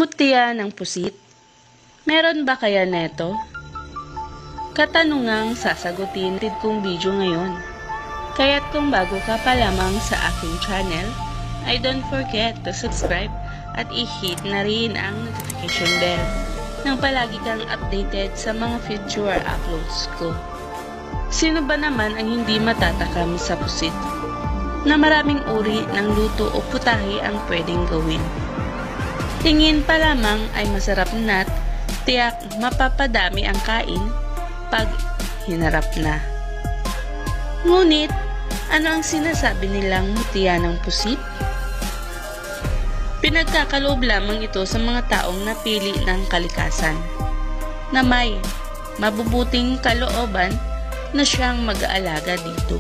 Mutya ng pusit. Meron ba kaya neto? Katanungang sasagutin kong video ngayon. Kaya't kung bago ka pa lamang sa aking channel, ay don't forget to subscribe at i-hit na rin ang notification bell nang palagi kang updated sa mga future uploads ko. Sino ba naman ang hindi matatakam sa pusit? Na maraming uri ng luto o putahe ang pwedeng gawin. Tingin pa lamang ay masarap na't tiyak mapapadami ang kain pag hinarap na. Ngunit, ano ang sinasabi nilang mutya ng pusit? Pinagkakaloob lamang ito sa mga taong napili ng kalikasan na may mabubuting kalooban na siyang mag-aalaga dito.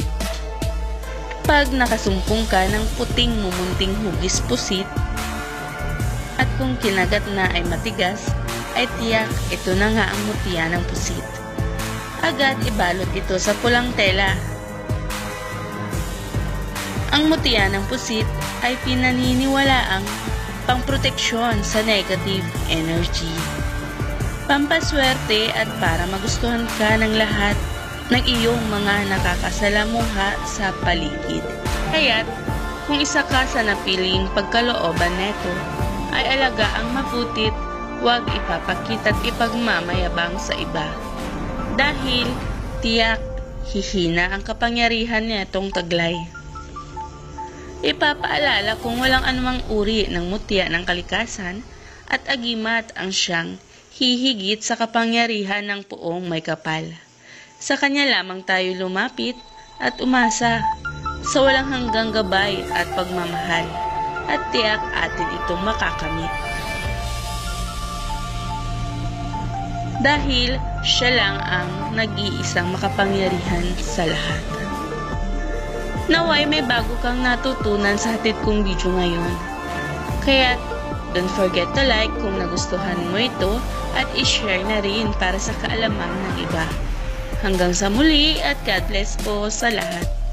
Pag nakasumpong ka ng puting mumunting hugis pusit at kung kinagat na ay matigas, ay tiyak ito na nga ang mutya ng pusit. Agad ibalot ito sa pulang tela. Ang mutya ng pusit ay pinaniniwalaang pangproteksyon sa negative energy, pampaswerte at para magustuhan ka ng lahat ng iyong mga nakakasalamuha sa paligid. Kaya't kung isa ka sa napiling pagkalooban neto, ay alagaang mabutit, huwag ipapakita at ipagmamayabang sa iba. Dahil tiyak hihina ang kapangyarihan nitong taglay. Ipapaalala kung walang anumang uri ng mutya ng kalikasan at agimat ang siyang hihigit sa kapangyarihan ng puong may kapal. Sa kanya lamang tayo lumapit at umasa sa walang hanggang gabay at pagmamahal at tiyak atin itong makakamit. Dahil siya lang ang nag-iisang makapangyarihan sa lahat. Naway may bago kang natutunan sa hatid kong video ngayon. Kaya don't forget to like kung nagustuhan mo ito at i-share na rin para sa kaalaman ng iba. Hanggang sa muli at God bless po sa lahat.